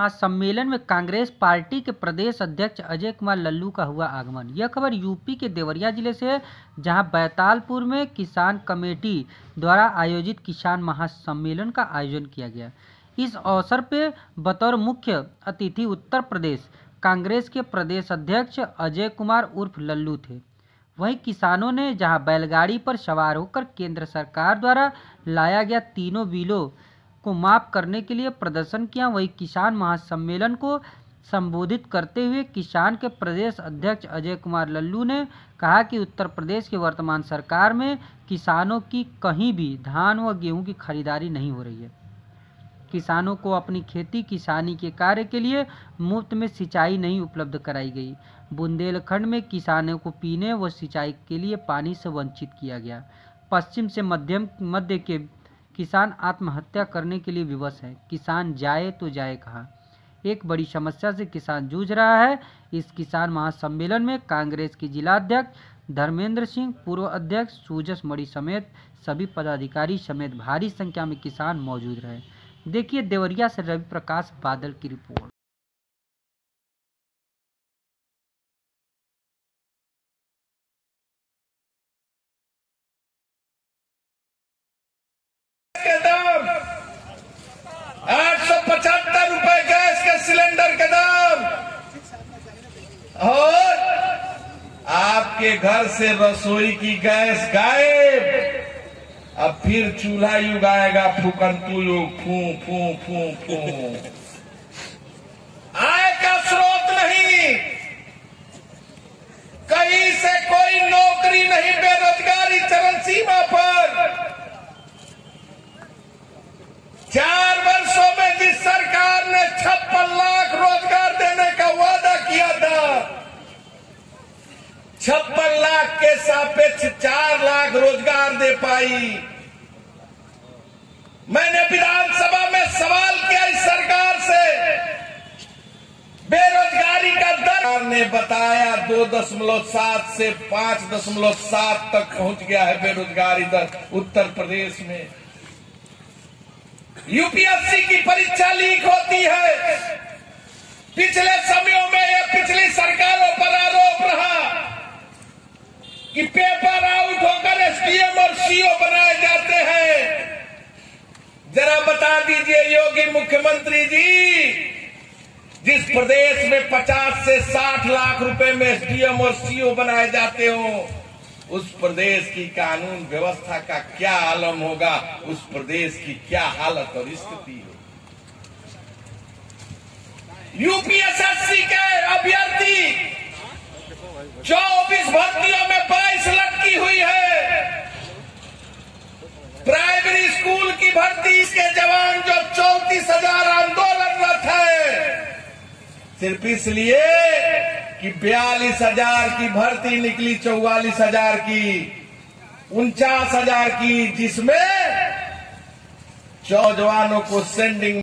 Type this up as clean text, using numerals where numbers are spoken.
महासम्मेलन में कांग्रेस पार्टी के प्रदेश अध्यक्ष अजय कुमार लल्लू का हुआ आगमन। यह खबर यूपी के देवरिया जिले से है, जहां बैतालपुर में किसान कमेटी द्वारा आयोजित किसान महासम्मेलन का आयोजन किया गया। इस अवसर पर बतौर मुख्य अतिथि उत्तर प्रदेश कांग्रेस के प्रदेश अध्यक्ष अजय कुमार उर्फ लल्लू थे। वहीं किसानों ने जहां बैलगाड़ी पर सवार होकर केंद्र सरकार द्वारा लाया गया तीनों बिलों को माफ करने के लिए प्रदर्शन किया, वहीं किसान महासम्मेलन को संबोधित करते हुए किसान के प्रदेश अध्यक्ष अजय कुमार लल्लू ने कहा कि उत्तर प्रदेश की वर्तमान सरकार में किसानों की कहीं भी धान व गेहूं की खरीदारी नहीं हो रही है। किसानों को अपनी खेती किसानी के कार्य के लिए मुफ्त में सिंचाई नहीं उपलब्ध कराई गई। बुंदेलखंड में किसानों को पीने व सिंचाई के लिए पानी से वंचित किया गया। पश्चिम से मध्य के किसान आत्महत्या करने के लिए विवश है। किसान जाए तो जाए कहाँ? एक बड़ी समस्या से किसान जूझ रहा है। इस किसान महासम्मेलन में कांग्रेस के जिलाध्यक्ष धर्मेंद्र सिंह, पूर्व अध्यक्ष सूजस मणि समेत सभी पदाधिकारी समेत भारी संख्या में किसान मौजूद रहे। देखिए देवरिया से रवि प्रकाश बादल की रिपोर्ट। के दाम 875 रुपए गैस के सिलेंडर के दाम, और आपके घर से रसोई की गैस गायब। अब फिर चूल्हा युग आएगा, फूकंतु युग, फू फू फू फू। आय का स्रोत नहीं, कहीं से कोई नौकरी नहीं, बेरोजगारी चरम सीमा पर। 4 वर्षों में जिस सरकार ने 56 लाख रोजगार देने का वादा किया था, 56 लाख के सापेक्ष 4 लाख रोजगार दे पाई। मैंने विधानसभा में सवाल किया इस सरकार से, बेरोजगारी का दर ने बताया 2.7 से 5.7 तक पहुंच गया है बेरोजगारी दर उत्तर प्रदेश में। यूपीएससी की परीक्षा लीक होती है। पिछले समयों में यह पिछली सरकारों पर आरोप रहा कि पेपर आउट होकर एसडीएम और सीओ बनाए जाते हैं। जरा बता दीजिए योगी मुख्यमंत्री जी, जिस प्रदेश में 50 से 60 लाख रुपए में एसडीएम और सीओ बनाए जाते हो, उस प्रदेश की कानून व्यवस्था का क्या आलम होगा, उस प्रदेश की क्या हालत और स्थिति हो। यूपीएससी के अभ्यर्थी 24 भर्तियों में 22 लटकी हुई है। प्राइमरी स्कूल की भर्ती के जवान जो 34,000 आंदोलनरत है, सिर्फ इसलिए कि 42,000 की भर्ती निकली, 44,000 की, 49,000 की, जिसमें 4 जवानों को सेंडिंग